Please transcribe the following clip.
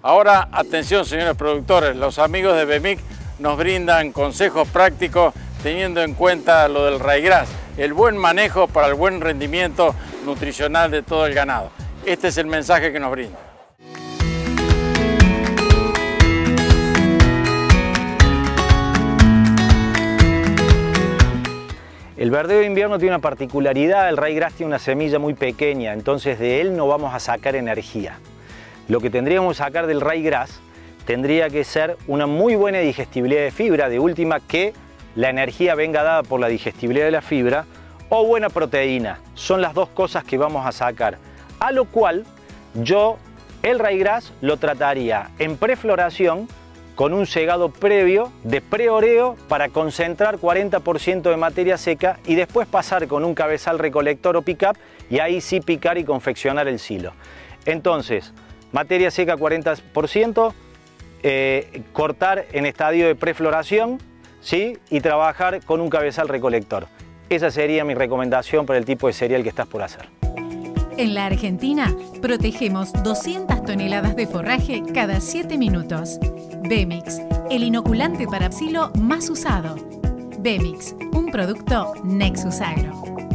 Ahora, atención señores productores, los amigos de Bemic nos brindan consejos prácticos teniendo en cuenta lo del ryegrass, el buen manejo para el buen rendimiento nutricional de todo el ganado. Este es el mensaje que nos brinda. El verdeo de invierno tiene una particularidad, el ryegrass tiene una semilla muy pequeña, entonces de él no vamos a sacar energía. Lo que tendríamos que sacar del ryegrass tendría que ser una muy buena digestibilidad de fibra, de última que la energía venga dada por la digestibilidad de la fibra, o buena proteína. Son las dos cosas que vamos a sacar. A lo cual yo el ryegrass lo trataría en prefloración con un segado previo de preoreo para concentrar 40% de materia seca y después pasar con un cabezal recolector o pick-up y ahí sí picar y confeccionar el silo. Entonces, materia seca 40%, cortar en estadio de prefloración, ¿sí? Y trabajar con un cabezal recolector. Esa sería mi recomendación para el tipo de cereal que estás por hacer. En la Argentina, protegemos 200 toneladas de forraje cada 7 minutos. Bemix, el inoculante para silo más usado. Bemix, un producto Nexus Agro.